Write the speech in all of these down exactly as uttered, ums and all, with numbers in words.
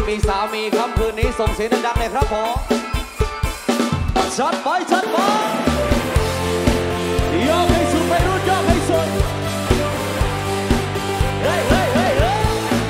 มีสามีค่ำคืนนี้ส่งเสียงดังๆเลยครับผมชัดไปชัดไปยกให้สุดไปรุ่นยกให้สุดเฮ้ยเฮ้ยเฮ้ยเฮ้ย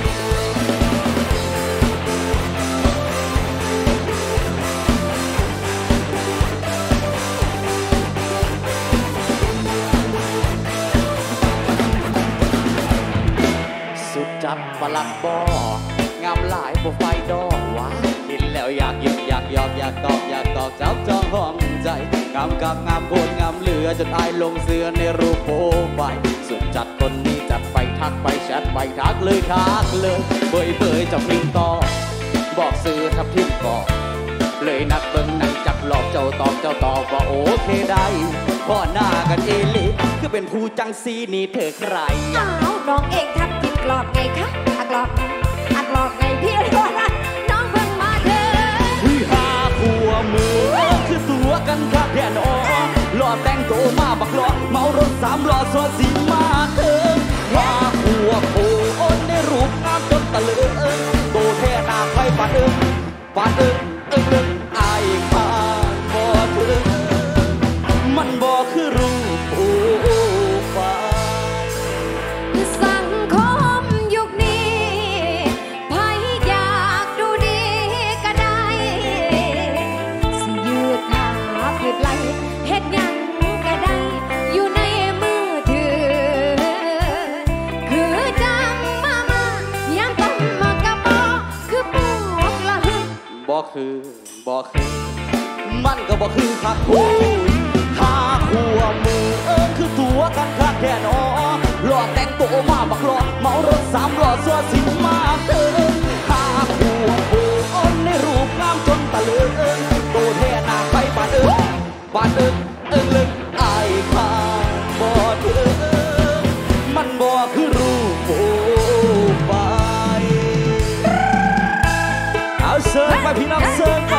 สุดจัดปลักบ่องามหลายบ่ไฟดอกวะเห็นแล้วอยากหยิบอยากหยอกอยากตอกอยากตอกจับจองห้องใจงามกับงามโคนงามเหลือจนอายลงเสือในรูปโปรไฟล์สุดจัดคนนี้จัดไปทักไปแชทไปทักเลยทักเลยเบยเบยจะพิมพ์ต่อบอกซื้อทับทิมก่อเลยนักเบิ่งหนังจักหลอกเจ้าตอบเจ้าตอบว่าโอเคได้พ่อหน้ากันเอลิคือเป็นผู้จังซีนี่เธอใครอ้าวน้องเองทักผิดกลอดไงคะอักหลอดอักหลอดไงพี่รอดน้องเพิ่งมาเธอวิหาขัวมือคือตัวกันครับแค่นอหลอดแต่งโตมาบักหลอดเมารถสามหลอดสวดสีมาเธอหาขัวโผล่ในรูปงามจนตะลึงโตแท่นาไฟปาดเอิงปาดเอิงเอิงเอิงไอ้ข้าบ่เธอมันบ่คือรูปโอ้ฟ้าสังคมยุคนี้ใครอยากดูดีก็ได้สิยืดขาเพียบไหลเฮ็ดยังก็ได้อยู่ในมือถือคือจังมามายังต้องมากระบอกคือปวกละหึบ่คือบ่คือมันก็บ่คือคักคู่หาขัวมือเอิ้นคือตัวกันคักแค่นอหลอดแต่งตัวมาบักหลอดเมารถสามหลอดสวดสิมาเธอหาขัวโผล่ในรูปงามจนตะลึงโตแท่นาไปบาดเอิงบาดเอิงเอิงลึกไอ้ข้าบ่เธอมันบ่คือรูปโอ้ไปเอาเสิร์ฟไปพี่น้องเสิร์ฟไป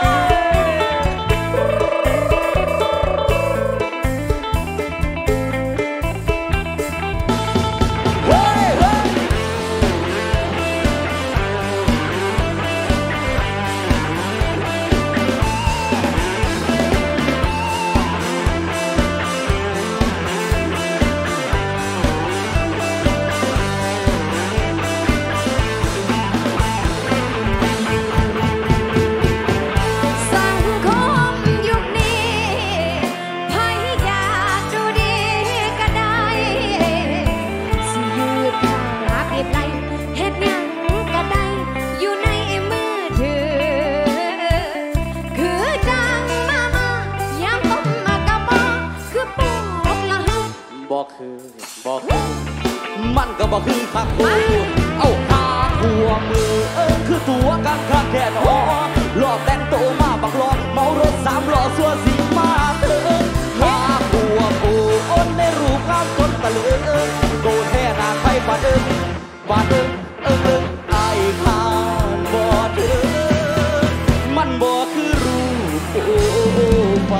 คือบอกมันก็บอกคือคักคู่เอาหาขัวมือเอิ้นคือตัวกันคักแค่นอหลอกแต่งโตมาบักหลอดเมารถสามหลอดสัวสีมาเธอหาขัวโอ้นในรูปงามจนตะลึงโตแท่นาไฟบาดเอิงบาดเอิงเอิงเอิงไอ้ข้านบ่เธอมันบ่คือรูปโอ้ไป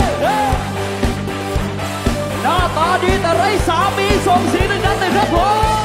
หน้าตาดีแต่ไร้สามีส่งเสียงดังๆเลยครับผม